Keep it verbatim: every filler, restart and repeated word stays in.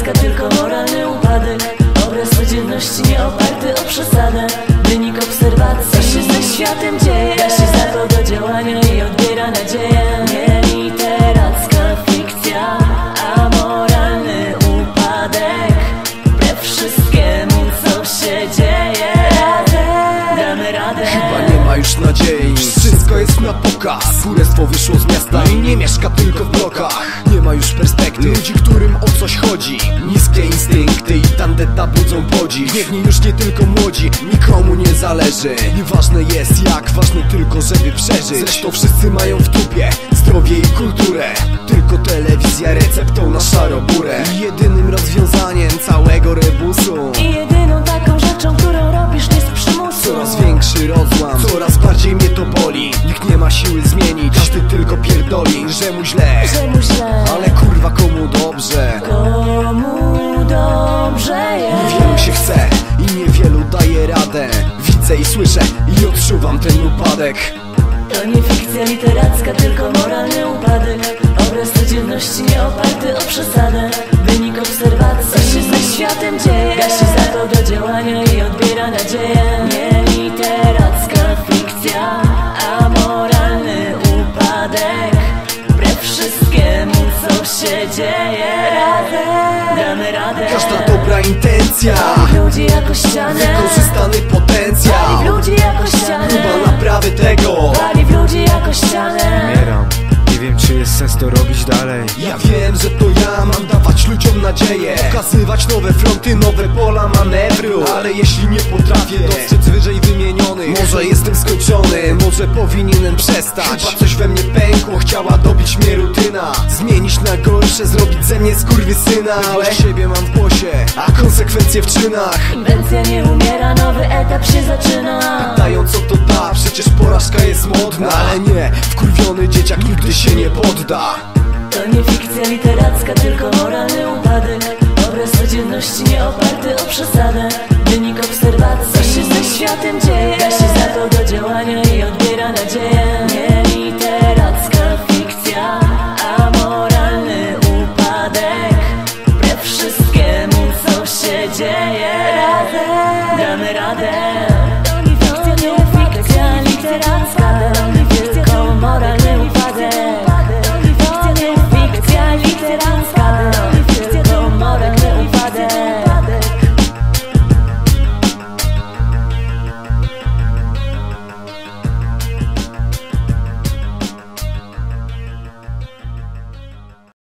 literacka, tylko moralny upadek. Obraz codzienności nie oparty o przesadę. Wynik obserwacji, co się ze światem dzieje. Da się za to do działania i odbiera nadzieję. Nie literacka fikcja, a moralny upadek. Wbrew wszystkiemu, co się dzieje, razem damy radę. Chyba nie ma już nadziei, wszystko jest na pokaz. Królestwo wyszło z miasta i nie mieszka tylko w blokach. Nie ma już perspektyw, ludzi, którym o coś chodzi. Niskie instynkty i tandeta budzą podziw. Gniewni już nie tylko młodzi, nikomu nie zależy. Nieważne jest jak, ważne tylko żeby przeżyć. Zresztą wszyscy mają w dupie zdrowie i kulturę. Tylko telewizja receptą na szaroburę. I jedynym rozwiązaniem całego rebusu, i jedyną taką rzeczą, którą robisz nie z przymusu. Coraz większy rozłam, coraz bardziej mnie to boli. Nikt nie ma siły zmienić, każdy tylko pierdoli, że mu źle, że mu źle. ale kurwa komu dobrze? Komu dobrze jest? Niewielu się chce i niewielu daje radę. Widzę i słyszę i odczuwam ten upadek. To nie fikcja literacka, tylko moralny upadek. Obraz codzienności nie oparty o przesadę. Wynik obserwacji, co się ze światem dzieje. Da się za to do działania i odbiera nadzieję. Nie literacka fikcja, a moralny upadek. Wbrew wszystkiemu, co się dzieje, razem damy radę. Każda dobra intencja, Pali w ludzi jako ścianę, wykorzystany potencjał. Pali w ludzi jako ścianę, Próba naprawy tego, pali w ludzi jako ścianę. Umieram, nie wiem czy jest sens to robić dalej. ja wiem, że to ja mam dawać ludziom nadzieję, pokazywać nowe fronty, nowe pola manewru. Ale jeśli nie potrafię dostrzec wyżej wymienionych, może jestem skończony, może powinienem przestać. Chyba coś we mnie pękło, chciała dobić mnie rutyna. Zmienić na gorsze, zrobić ze mnie skurwysyna. Ale siebie mam w głosie, a konsekwencje w czynach. Inwencja nie umiera, nowy etap się zaczyna. Pytają co to da, przecież porażka jest modna. Ale nie, wkurwiony dzieciak nigdy się nie podda. To nie fikcja literacka, tylko moralny upadek. Obraz codzienności nie oparty o przesadę. Wynik obserwacji, co się ze światem dzieje. Da się za to do działania i odbiera nadzieję. Nie literacka fikcja, a moralny upadek. Wbrew wszystkiemu, co się dzieje, razem damy radę. To nie fikcja, nie fikcja literacka.